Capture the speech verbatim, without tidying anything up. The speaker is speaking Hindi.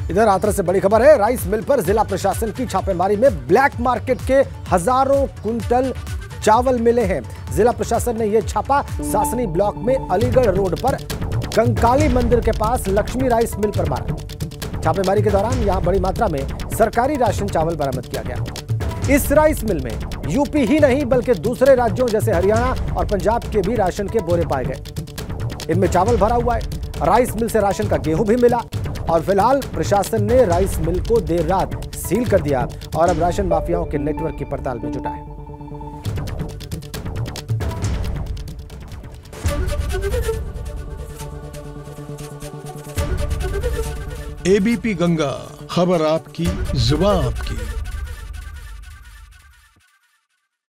इधर हाथरस से बड़ी खबर है। राइस मिल पर जिला प्रशासन की छापेमारी में ब्लैक मार्केट के हजारों कुंटल चावल मिले हैं। जिला प्रशासन ने यह छापा सासनी ब्लॉक में अलीगढ़ रोड पर कंकाली मंदिर के पास लक्ष्मी राइस मिल पर मारा। छापेमारी के दौरान यहां बड़ी मात्रा में सरकारी राशन चावल बरामद किया गया। इस राइस मिल में यूपी ही नहीं बल्कि दूसरे राज्यों जैसे हरियाणा और पंजाब के भी राशन के बोरे पाए गए। इनमें चावल भरा हुआ है। राइस मिल से राशन का गेहूं भी मिला और फिलहाल प्रशासन ने राइस मिल को देर रात सील कर दिया और अब राशन माफियाओं के नेटवर्क की पड़ताल में जुटा है। एबीपी गंगा, खबर आपकी, जुबान आपकी।